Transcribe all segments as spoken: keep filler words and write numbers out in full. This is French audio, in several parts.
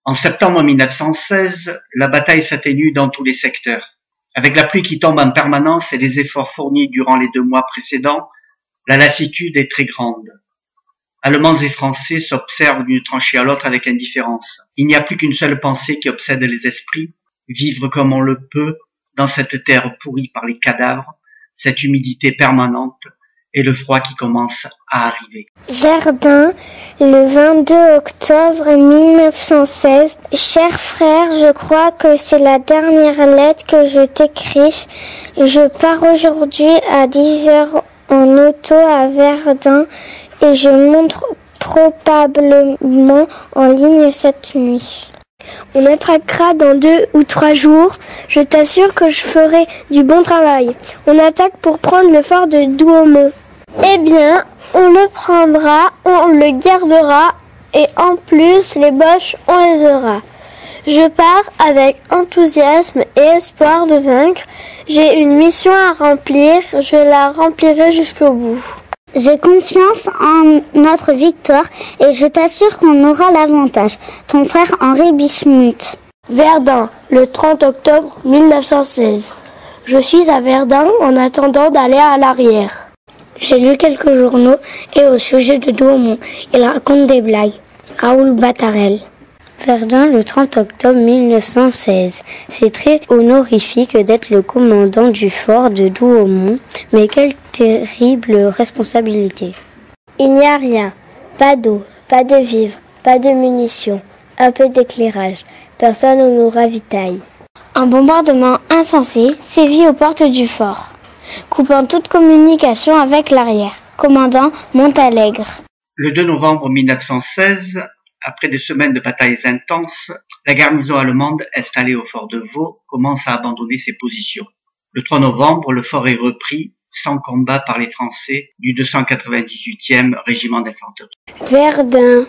En septembre mille neuf cent seize, la bataille s'atténue dans tous les secteurs. Avec la pluie qui tombe en permanence et les efforts fournis durant les deux mois précédents, la lassitude est très grande. Allemands et Français s'observent d'une tranchée à l'autre avec indifférence. Il n'y a plus qu'une seule pensée qui obsède les esprits, vivre comme on le peut dans cette terre pourrie par les cadavres, cette humidité permanente et le froid qui commence à arriver. Verdun, le vingt-deux octobre mille neuf cent seize. Cher frère, je crois que c'est la dernière lettre que je t'écris. Je pars aujourd'hui à dix heures en auto à Verdun et je monte probablement en ligne cette nuit. On attaquera dans deux ou trois jours. Je t'assure que je ferai du bon travail. On attaque pour prendre le fort de Douaumont. Eh bien, on le prendra, on le gardera et en plus, les Boches, on les aura. Je pars avec enthousiasme et espoir de vaincre. J'ai une mission à remplir, je la remplirai jusqu'au bout. J'ai confiance en notre victoire et je t'assure qu'on aura l'avantage. Ton frère Henri Bismuth. Verdun, le trente octobre mille neuf cent seize. Je suis à Verdun en attendant d'aller à l'arrière. J'ai lu quelques journaux et au sujet de Douaumont, il raconte des blagues. Raoul Battarel. Verdun, le trente octobre mille neuf cent seize. C'est très honorifique d'être le commandant du fort de Douaumont, mais quelle terrible responsabilité. Il n'y a rien. Pas d'eau, pas de vivres, pas de munitions, un peu d'éclairage. Personne ne nous ravitaille. Un bombardement insensé sévit aux portes du fort, coupant toute communication avec l'arrière. Commandant Montalegre. Le deux novembre mille neuf cent seize, après des semaines de batailles intenses, la garnison allemande installée au fort de Vaux commence à abandonner ses positions. Le trois novembre, le fort est repris sans combat par les Français du deux cent quatre-vingt-dix-huitième régiment d'infanterie. Verdun,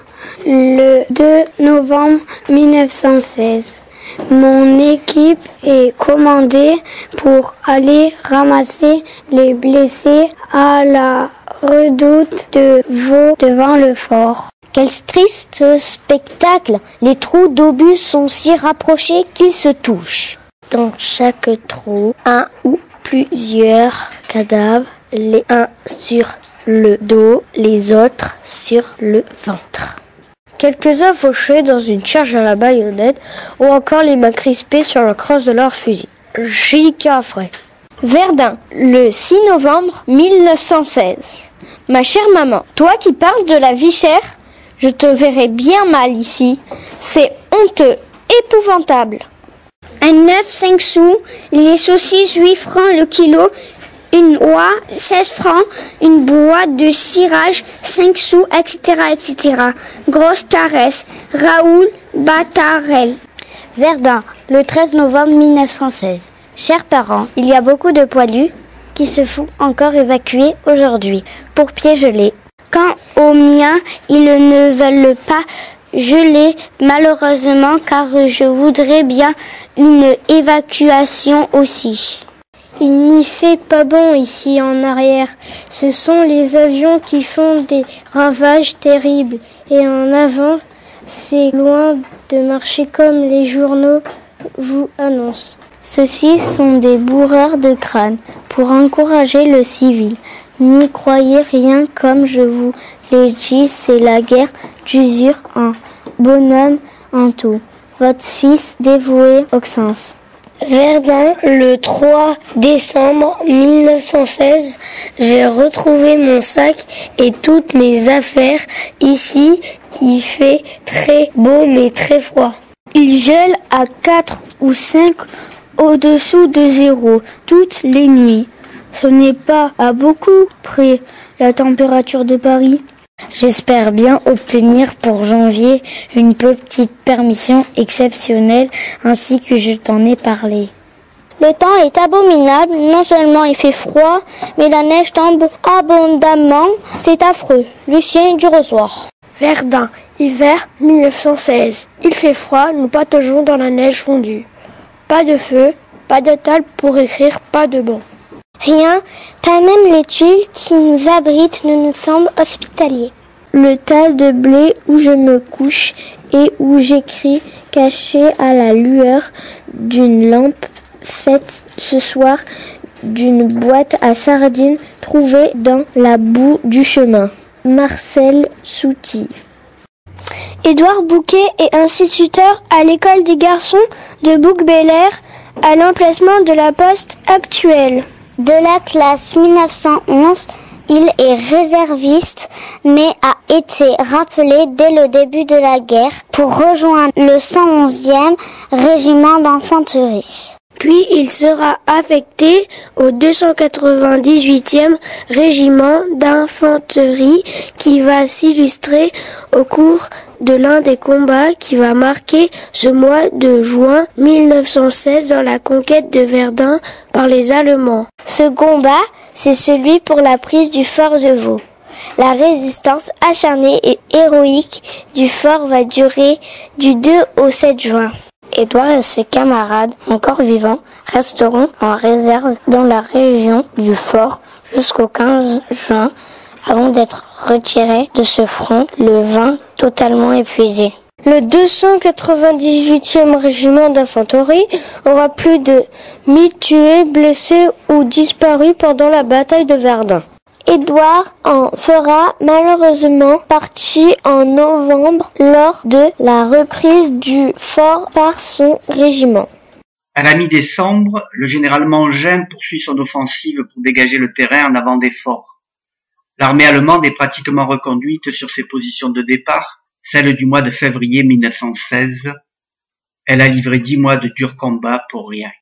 le deux novembre mille neuf cent seize. Mon équipe est commandée pour aller ramasser les blessés à la redoute de Vaux devant le fort. Quel triste spectacle! Les trous d'obus sont si rapprochés qu'ils se touchent. Dans chaque trou, un ou plusieurs cadavres, les uns sur le dos, les autres sur le ventre. Quelques-uns fauchés dans une charge à la baïonnette ou encore les mains crispées sur la crosse de leur fusil. J. Caffrey. Verdun, le six novembre mille neuf cent seize. Ma chère maman, toi qui parles de la vie chère, je te verrai bien mal ici. C'est honteux, épouvantable. Un œuf cinq sous, les saucisses huit francs le kilo, une oie seize francs, une boîte de cirage cinq sous, et cetera, et cetera. Grosse caresse. Raoul Battarel. Verdun, le treize novembre mille neuf cent seize. Chers parents, il y a beaucoup de poilus qui se font encore évacuer aujourd'hui pour pieds gelés. Quant aux miens, ils ne veulent pas geler malheureusement car je voudrais bien une évacuation aussi. Il n'y fait pas bon ici en arrière. Ce sont les avions qui font des ravages terribles. Et en avant, c'est loin de marcher comme les journaux vous annoncent. Ceux-ci sont des bourreurs de crâne pour encourager le civil. N'y croyez rien comme je vous l'ai dit, c'est la guerre d'usure en bonhomme en tout. Votre fils dévoué Auxence. Verdun, le trois décembre mille neuf cent seize, j'ai retrouvé mon sac et toutes mes affaires. Ici, il fait très beau mais très froid. Il gèle à quatre ou cinq au-dessous de zéro toutes les nuits. Ce n'est pas à beaucoup près la température de Paris. J'espère bien obtenir pour janvier une petite permission exceptionnelle ainsi que je t'en ai parlé. Le temps est abominable, non seulement il fait froid, mais la neige tombe abondamment, c'est affreux. Lucien du Rossoir. Verdun, hiver mille neuf cent seize. Il fait froid, nous pataugeons dans la neige fondue. Pas de feu, pas de table pour écrire, pas de banc. Rien, pas même les tuiles qui nous abritent ne nous semblent hospitaliers. Le tas de blé où je me couche et où j'écris caché à la lueur d'une lampe faite ce soir d'une boîte à sardines trouvée dans la boue du chemin. Marcel Soutif. Édouard Bouquet est instituteur à l'école des garçons de Bouc-Bel-Air, à l'emplacement de la poste actuelle. De la classe mille neuf cent onze, il est réserviste, mais a été rappelé dès le début de la guerre pour rejoindre le cent onzième régiment d'infanterie. Puis il sera affecté au deux cent quatre-vingt-dix-huitième régiment d'infanterie qui va s'illustrer au cours de l'un des combats qui va marquer ce mois de juin mille neuf cent seize dans la conquête de Verdun par les Allemands. Ce combat, c'est celui pour la prise du fort de Vaux. La résistance acharnée et héroïque du fort va durer du deux au sept juin. Édouard et ses camarades, encore vivants, resteront en réserve dans la région du fort jusqu'au quinze juin, avant d'être retirés de ce front le vingt, totalement épuisés. Le deux cent quatre-vingt-dix-huitième régiment d'infanterie aura plus de mille tués, blessés ou disparus pendant la bataille de Verdun. Édouard en fera malheureusement partie en novembre lors de la reprise du fort par son régiment. À la mi-décembre, le général Mangin poursuit son offensive pour dégager le terrain en avant des forts. L'armée allemande est pratiquement reconduite sur ses positions de départ, celle du mois de février mille neuf cent seize. Elle a livré dix mois de durs combats pour rien.